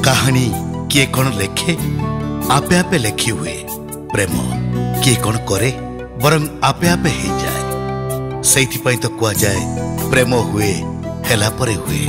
कहानी किए कौन लेखे आपे आपे लेखी हुए। प्रेम किए कौन करे बरं आपे आपे हो जाए। से तो कह जाए प्रेम हुए हेला परे हुए।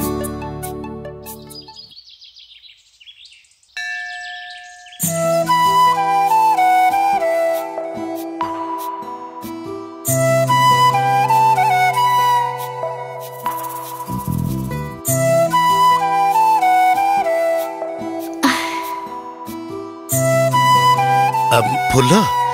फूल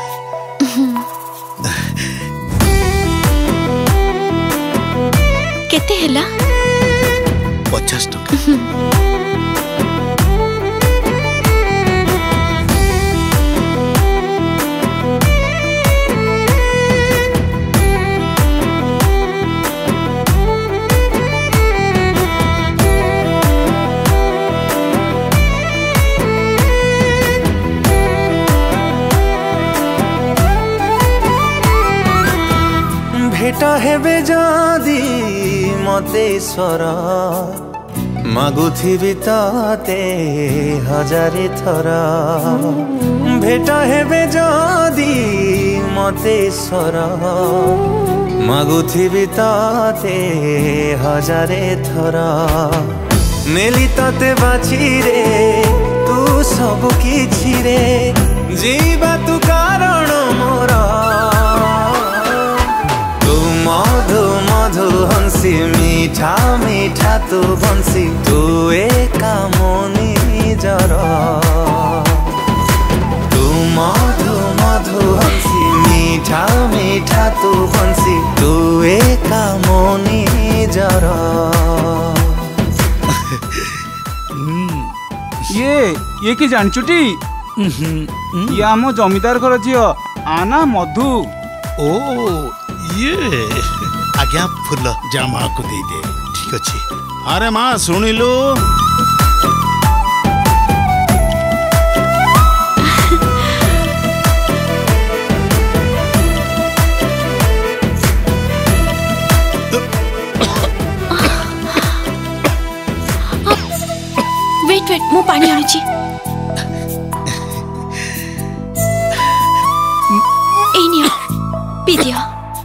केते हैला 50 टका। भेट हेबे जदि मते स्वर मागुथिबि तते हजारे थर। भेट हेबे जदि मते स्वर मागुथिबि तते हजारे थर। नेली तते बाछी रे तू सब किछि रे जीवा तू कारण मोर। मधु मधु हंसी मीठा मीठा तू बंसी तू एका मोनी जर। तू मधु मधु हंसी मीठा मीठा तू बंसी तू एका मोनी जर। ये कि जानचुटी ये आम जमीदार घर झी आना मधु। ओ ये आज्ञा फूल जा माँ को दे दे। ठीक अच्छे। अरे माँ सुनिलु वेट वेट मु पानी आनुची। ए निया पी दिया।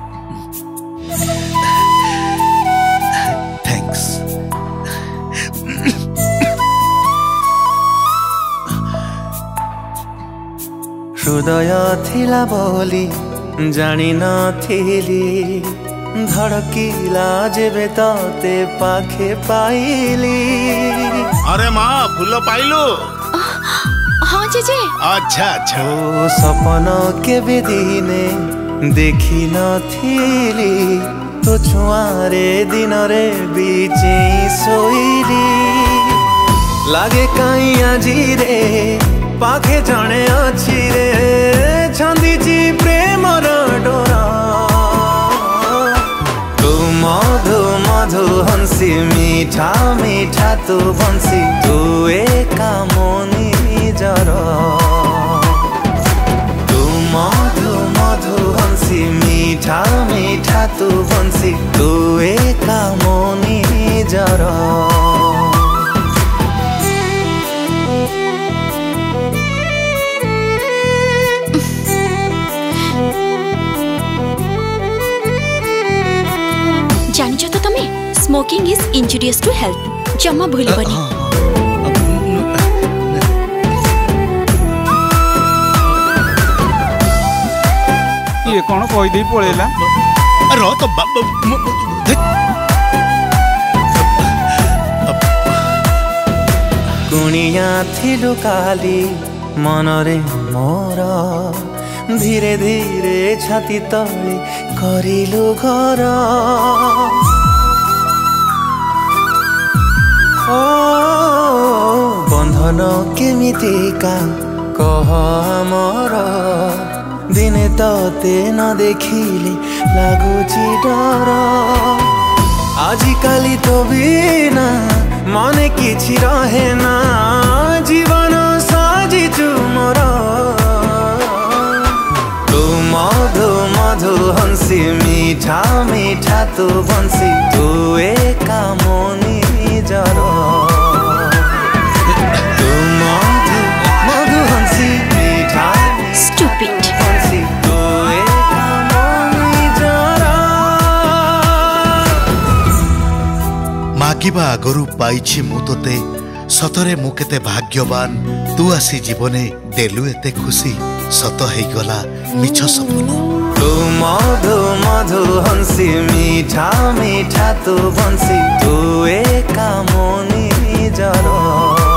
हृदय थिला बोली जानी नथिली धड़कीला जेबे तते पाखे पाइली। अरे माँ फूल पाइलु? हाँ जेजे। अच्छा अच्छा। ओ सपन के दिने देखी नथिली तो छुआरे दिन रे बीचे सोइली। लागे कहीं आजी रे पाखे जणे अच्छी रे छंदीची प्रेम डोरा। तू मधु मधु हंसी मीठा मीठा तू बंसी तू एका मोनी जर। तू मधु मधु हंसी मीठा मीठा तू बंसी तू एका मोनी जर। जानिଛ तो तमे smoking is injurious to health. जमा भूलबनी। ये कौन कही दे पळेला। रो तो कुणिया थिलु काली मनरे मोर धीरे धीरे छाती तले करिलु घर। ओ बंधन केमितिका कह आमर दिने तते न देखिले लागुची डर। आजिकाली तो बिना मने किछि रहे ना जीवन साजिचु मोर। तू मधु मधु हंसी मीठा मीठा तू बंसी तू एका मोनी जर। मागिबा आगरु पाइछि मु तोते सतरे मु केते भाग्यवान तू आसी जीवने देलु एते खुशी सत हेगला मिछ सपन तू मधु मधु हंसी मीठा मीठा तू बंसी तू एका मोनी जरो